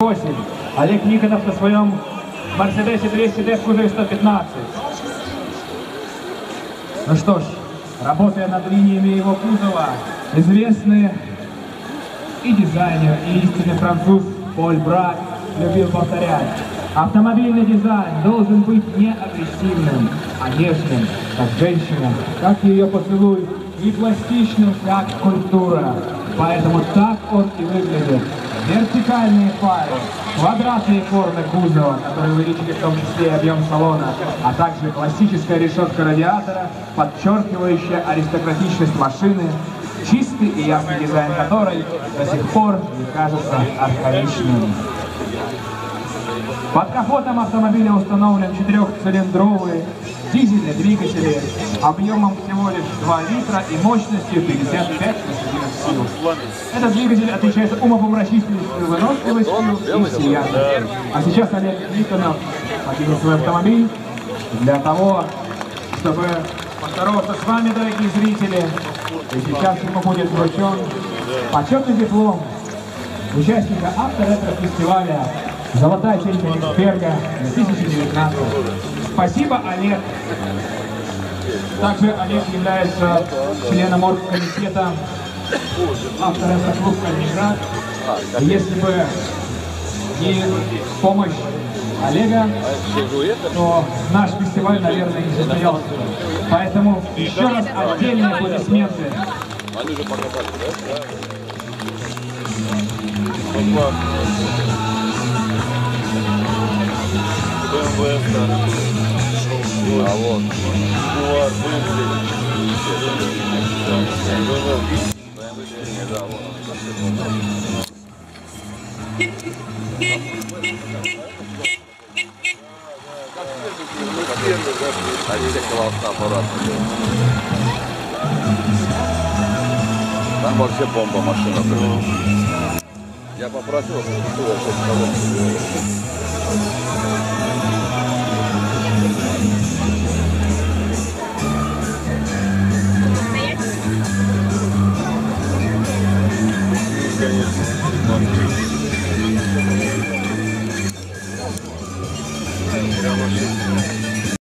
8. Олег Никонов на своем Мерседесе 200D в кузове 115. Ну что ж, работая над линиями его кузова, известный и дизайнер, и истинный француз Поль Брак любил повторять: автомобильный дизайн должен быть не агрессивным, а нежным, как женщина, как ее поцелуй, и пластичным, как культура. Поэтому так он и выглядит. Вертикальные фары, квадратные формы кузова, которые увеличили в том числе и объем салона, а также классическая решетка радиатора, подчеркивающая аристократичность машины, чистый и ясный дизайн которой до сих пор не кажется архаичным. Под капотом автомобиля установлен 4-цилиндровый дизельный двигатель объемом всего лишь 2 литра и мощностью 55 лошадиных сил. Этот двигатель отличается умопомрачительной выносливостью и всеядностью. А сейчас Олег Никонов покинул свой автомобиль для того, чтобы поздороваться с вами, дорогие зрители. И сейчас ему будет вручен почетный диплом участника авторетро-фестиваля «Золотая тень Кенигсберга» 2019. Спасибо, Олег. Также Олег является членом оргкомитета авторетро-клуб Калининград. Если бы не помощь Олега, то наш фестиваль, наверное, не состоялся. Поэтому еще раз отдельные аплодисменты. Они же показали, да? А вот. Там вообще бомба машина. Я попросил, чтобы конечно.